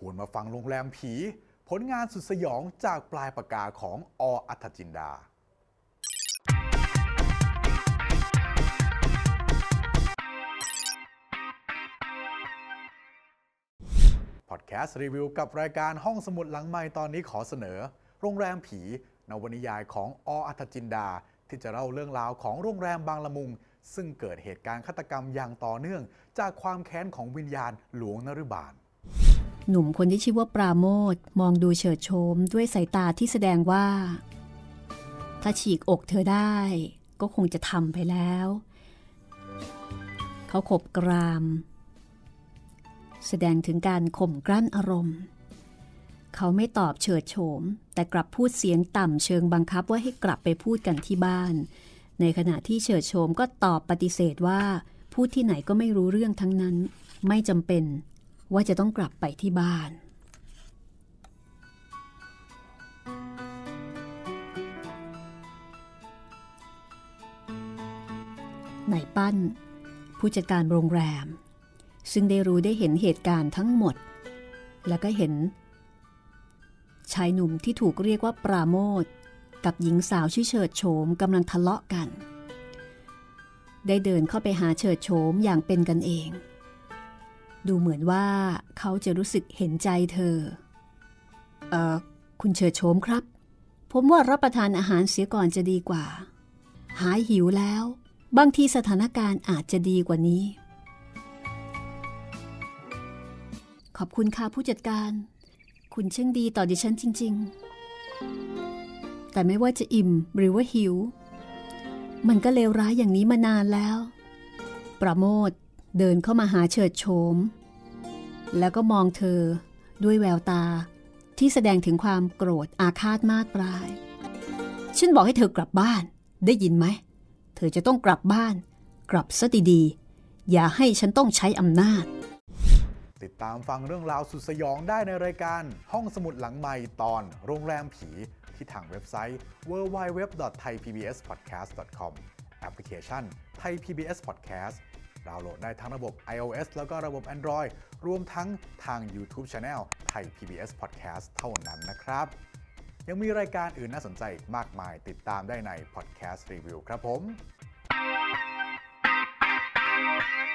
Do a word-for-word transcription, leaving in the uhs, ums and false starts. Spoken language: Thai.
วนมาฟังโรงแรมผีผลงานสุดสยองจากปลายปากกาของอ.อัฏฐจินดาพอดแคสต์รีวิวกับรายการห้องสมุดหลังไมค์ตอนนี้ขอเสนอโรงแรมผีนวนิยายของอ.อัฏฐจินดาที่จะเล่าเรื่องราวของโรงแรมบางละมุงซึ่งเกิดเหตุการณ์ฆาตกรรมอย่างต่อเนื่องจากความแค้นของวิญญาณหลวงนฤบาลหนุ่มคนที่ชื่อว่าปราโมทย์มองดูเฉิดโฉมด้วยสายตาที่แสดงว่าถ้าฉีกอกเธอได้ก็คงจะทำไปแล้วเขาขบกรามแสดงถึงการข่มกลั้นอารมณ์เขาไม่ตอบเฉิดโฉมแต่กลับพูดเสียงต่ำเชิงบังคับว่าให้กลับไปพูดกันที่บ้านในขณะที่เฉิดโฉมก็ตอบปฏิเสธว่าพูดที่ไหนก็ไม่รู้เรื่องทั้งนั้นไม่จำเป็นว่าจะต้องกลับไปที่บ้านนายปั้นผู้จัดการโรงแรมซึ่งได้รู้ได้เห็นเหตุการณ์ทั้งหมดแล้วก็เห็นชายหนุ่มที่ถูกเรียกว่าปราโมทย์กับหญิงสาวชื่อเฉิดโฉมกำลังทะเลาะกันได้เดินเข้าไปหาเฉิดโฉมอย่างเป็นกันเองดูเหมือนว่าเขาจะรู้สึกเห็นใจเธอเอ่อคุณเฉิดโฉมครับผมว่ารับประทานอาหารเสียก่อนจะดีกว่าหายหิวแล้วบางทีสถานการณ์อาจจะดีกว่านี้ขอบคุณค่ะผู้จัดการคุณช่างดีต่อดิฉันจริงๆแต่ไม่ว่าจะอิ่มหรือว่าหิวมันก็เลวร้ายอย่างนี้มานานแล้วปราโมทย์เดินเข้ามาหาเฉิดโฉมแล้วก็มองเธอด้วยแววตาที่แสดงถึงความโกรธอาฆาตมาดปลายฉันบอกให้เธอกลับบ้านได้ยินไหมเธอจะต้องกลับบ้านกลับซะดีๆอย่าให้ฉันต้องใช้อำนาจติดตามฟังเรื่องราวสุดสยองได้ในรายการห้องสมุดหลังไมค์ตอนโรงแรมผีที่ทางเว็บไซต์ ดับเบิลยู ดับเบิลยู ดับเบิลยู ดอท ไทย พี บี เอส พอดแคสต์ ดอท คอม แอปพลิเคชัน Thai พี บี เอส Podcast ดาวน์โหลดได้ทั้งระบบ iOS แล้วก็ระบบ Android รวมทั้งทาง YouTube Channel Thai พี บี เอส Podcast เท่านั้นนะครับยังมีรายการอื่นน่าสนใจมากมายติดตามได้ใน Podcast Review ครับผม